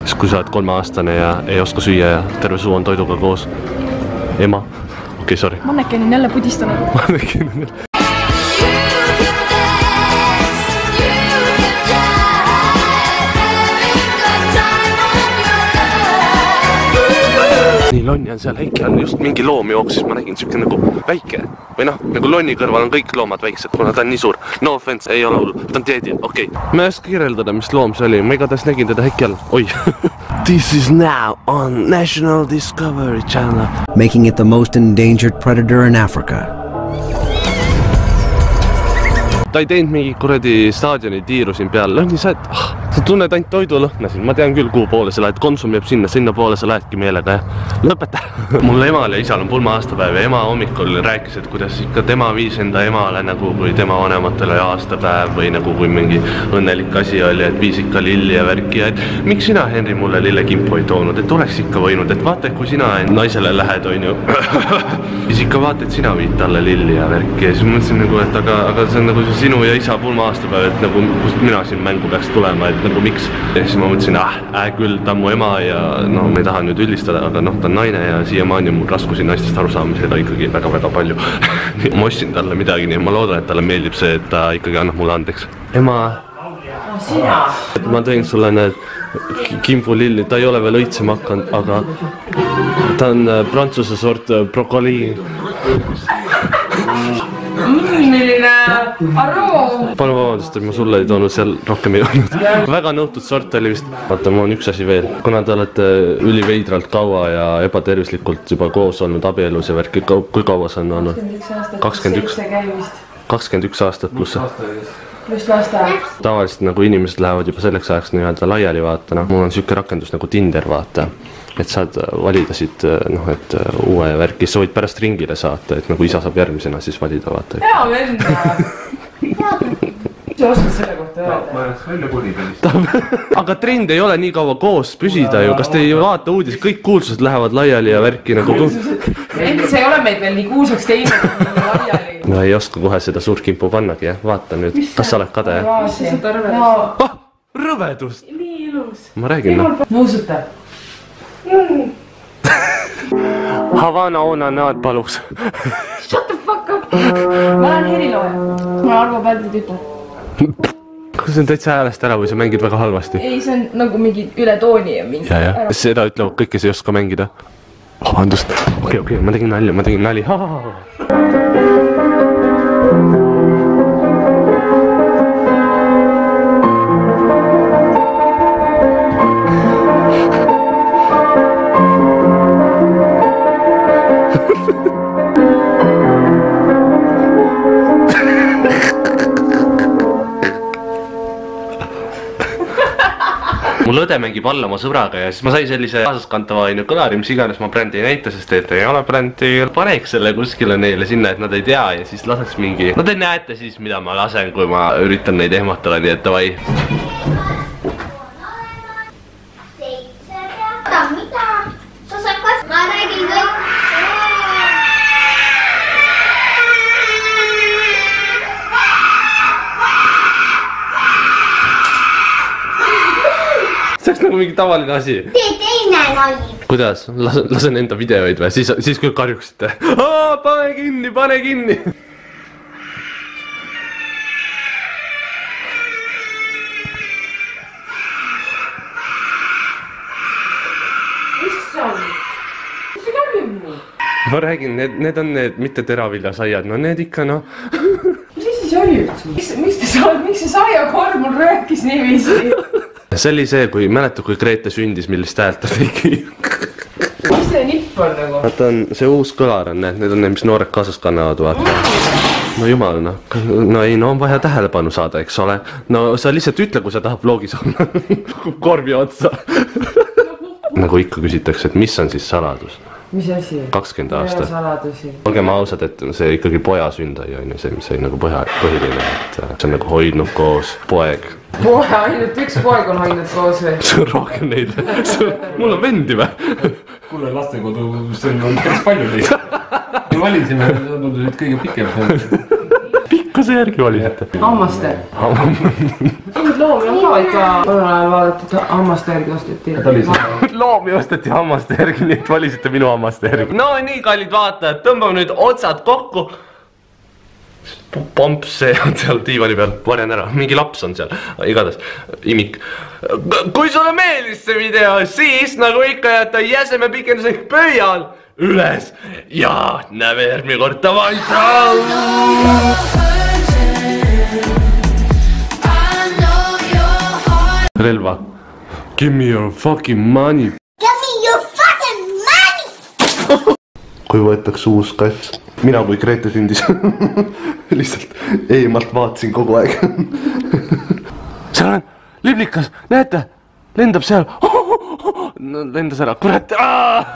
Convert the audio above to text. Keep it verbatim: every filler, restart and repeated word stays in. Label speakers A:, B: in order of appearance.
A: siis kui sa oled kolmeaastane ja ei oska süüa ja terve suu on toiduga koos. Ema. Okei, okay, sorry.
B: Mannekin on jälle pudistanud.
A: Mannekin on jälle. Nii lonni on seal, Heiki on just mingi loom jooksis, ma nägin siuke nagu väike. Või noh, nagu lonni kõrval on kõik loomad väiksed, kuna ta on nii suur. No offense, ei ole hullu, ta on teedil, okei okay.. Ma ei oska kirjeldada, mis loom see oli, ma igatahes nägin teda Heiki all. Oi. This is now on National Discovery Channel.
C: Making it the most endangered predator in Africa.
A: Ta ei teinud mingi kuradi staadioni tiiru siin peal. Lõhni sa, et ah, sa tunned ainult toidulõhna siin. Ma tean küll, kuhu poole sa lähed. Konsum jääb sinna, sinna poole sa lähedki meelega. Ja lõpeta. Mul emal ja isal on pulma aastapäev ja ema hommikul rääkis, et kuidas ikka tema viis enda emale nagu kui tema vanematele aastapäev või nagu kui mingi õnnelik asi oli, et viis ikka lilli ja värki. Ja et miks sina, Henri, mulle lillekimpu ei toonud? Et oleks ikka võinud, et vaata, kui sina naisele lähed, on ju. Siis ikka vaata, et sina viid talle lilli ja värki. Ja siis mõtlesin nagu, et aga, aga see on nagu sinu ja isa pulma aastapäev, et nagu kust mina siin mängu peaks tulema, et nagu miks. Ja siis ma mõtlesin, ah, äh, küll, ta on mu ema ja no, ma ei taha nüüd üldistada, aga noh, ta on naine ja siiamaani on mul raskusi naistest aru saamisega ikkagi väga-väga palju. Ma ostsin talle midagi, nii ma loodan, et talle meeldib see, et ta ikkagi annab mulle andeks. Ema,
B: sina.
A: Ma tõin sulle need kimbulilli, ta ei ole veel õitsema hakanud, aga ta on prantsuse sort brokoli.
B: Milline aroom.
A: Palju vabandust, et ma sulle ei toonud seal rohkem ei olnud. Väga nõutud sort oli vist. Vaata, mul on üks asi veel. Kuna te olete üliveidralt kaua ja ebatervislikult juba koos olnud abielus ja värki, kui kaua see on olnud? kakskümmend üks. kakskümmend üks aastat pluss.
B: Pluss lasteaed.
A: Tavaliselt nagu inimesed lähevad juba selleks ajaks nii-öelda laiali vaata. No, mul on siuke rakendus nagu Tinder vaata. Et saad valida siit, noh, et uue värki, sa võid pärast ringile saata, et nagu isa saab järgmisena siis valida, vaata.
B: Hea venda! Sa oskad selle kohta öelda?
A: Ma oleks välja kuripelist. Aga trend ei ole nii kaua koos püsida ju, kas te ei vaata uudis, kõik kuulsused lähevad laiali ja värki nagu...
B: Ent see ei ole meid veel nii kuulsaks teinud laiali.
A: No ei oska kohe seda suurt kimpu pannagi, jah, vaata nüüd, kas sa oled kade, jah?
B: Mis sa seda rõvedust?
A: Ah, rõvedust!
B: Nii ilus.
A: Ma räägin, noh.
B: Nõusuta.
A: Havana ona naad palus.
B: Shut the fuck up! Ma olen helilooja. Ma olen Arvo Pärdi tütar.
A: Kas see on täitsa häälest ära või sa mängid väga halvasti?
B: Ei, see on nagu mingi üle tooni ja mingi...
A: Ja, ja. Seda ütlevad kõik, kes ei oska mängida. Vabandust. Okei, okei, ma tegin nalja, ma tegin nali. Mul õde mängib alla oma sõbraga ja siis ma sai sellise kaasaskantava ainu kõlari, mis iganes ma brändi ei näita, sest et ei ole brändi. Paneks selle kuskile neile sinna, et nad ei tea ja siis laseks mingi... No te näete siis, mida ma lasen, kui ma üritan neid ehmatada, nii et davai.
D: Mida? Sa saad kas... Ma räägin kõik.
A: See oleks nagu mingi tavaline asi.
D: Tee teine nali.
A: Kuidas? Lasen, lasen enda videoid või? Siis, siis küll karjuksite. Aa, pane kinni, pane kinni!
B: Issand! Mis see karjub nii?
A: Ma räägin, need, need on need mitte teraviljasaiad, no need ikka noh.
B: Mis see siis oli üldse? Miks, miks te saad, miks see saiakorv mul rääkis niiviisi?
A: See oli see, kui mäletad, kui Grete sündis, millist häält ta tegi.
B: Mis see nipp on nagu?
A: Vaata on, see uus kõlar on, need on need, mis noored kaasas kannavad, vaata. No jumal, noh. No ei, no on vaja tähelepanu saada, eks ole. No sa lihtsalt ütle, kui sa tahab vlogis olla. Korvi otsa. Nagu ikka küsitakse, et mis on siis saladus?
B: Mis asi?
A: kakskümmend aastat.
B: Saladusi.
A: Olgem ausad, et see ikkagi poja sündai on ju see, mis oli nagu põhiline, et see on nagu hoidnud koos poeg.
B: Poe, ainult üks poeg on hoidnud koos või?
A: See on rohkem neid. Mul on vendi või?
E: Kuule, lastekodu, see on päris palju neid. Me valisime, tundusid kõige pikem.
A: Pikkuse järgi valisite?
B: Hammaste. loomi on ka ikka. Olen ajal vaadatud hammaste järgi osteti.
A: Loomi osteti hammaste järgi, nii et valisite minu hammaste järgi. No nii, kallid vaatajad, tõmbame nüüd otsad kokku. Pomps, see on seal diivani peal, varjan ära, mingi laps on seal, igatahes, imik. Kui sulle meeldis see video, siis nagu ikka jätta jäseme pikendusega pöial üles ja näeme järgmine kord, davai, relva. Give me your fucking money.
D: Give me your fucking money!
A: Kui võetakse uus kats. Mina kui Grete sündis lihtsalt eemalt vaatasin kogu aeg. Seal on liblikas, näete, lendab seal. Lendas ära, kurat.